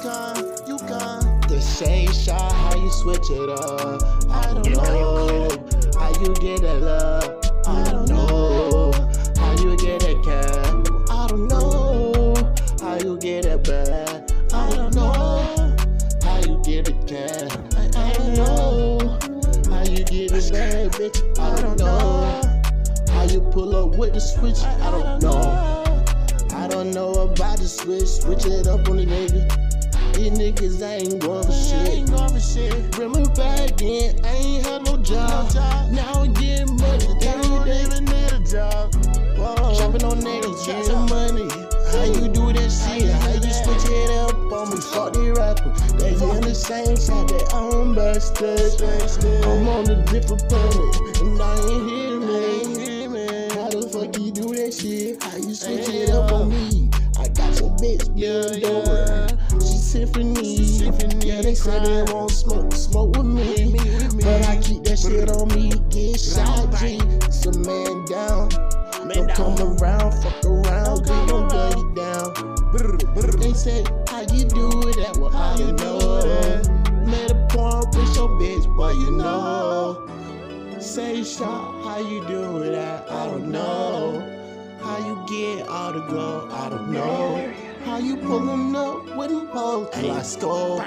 Uconn. The shade shot, how you switch it up? I don't know. How you get that love? I don't know. How you get that cat? I don't know. How you get it bad? I don't know. How you get it cat? I don't know. How you get it bad, bitch? I don't know. How you pull up with the switch? I don't know. I don't know about the switch it up on the nigga. These niggas ain't going for shit. Remember back then, I ain't had no job. Now I'm getting money, they don't even need a job. Chopping on niggas, getting money. How you do that shit? How you switch it up on me? Fuck the rapper. They in the same shot, they own backstage. I'm on a different planet, and I ain't hear me. How the fuck you do that shit? How you switch it up on me? I got your bitch bent over. She symphony. Yeah, they say they won't smoke with me. But I keep that shit on me. Get shot, G. Some man down. Don't come around, fuck around, we gon' gut it down. They say, how you do that? Well, I don't know. Made a point with your bitch, boy, you know. Say shot, how you do that? I don't know. How you get all the gold? I don't know. How you pullin' up with them poles? I score.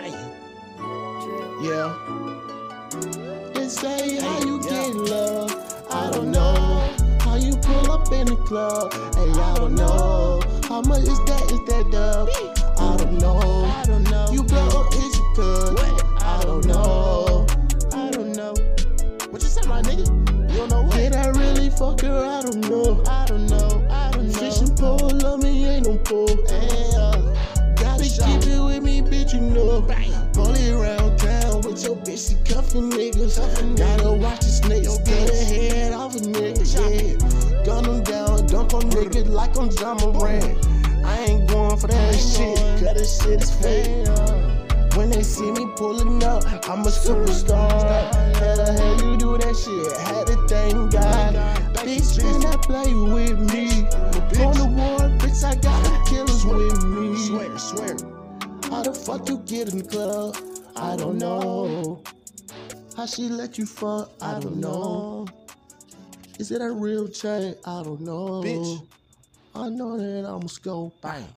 Yeah. They say, how you get love? I don't know. How you pull up in the club? Hey, I don't know. How much is that dub? I don't know. You blow is your cuz? I don't know. What you say, my nigga? You don't know what? Did I really fuck her? I don't know. Fishing pole on me ain't no pole. Gotta keep it with me, bitch, you know. Bully around town with your bitch, she cuffin' niggas. Gotta watch the snakes, get a head off a nigga. Yeah. Gun them down, dunk on niggas like I'm John Moran. I ain't going for that shit, cause this shit is fake. When they see me pulling up, I'm a superstar. How the hell you do that shit? Had to thank God. Bitch, do not play with me. On the war, bitch, I got the killers with me. Swear. How the fuck you get in the club? I don't know. How she let you fuck? I don't know. Is it a real chain? I don't know. Bitch, I know that I'ma go bang.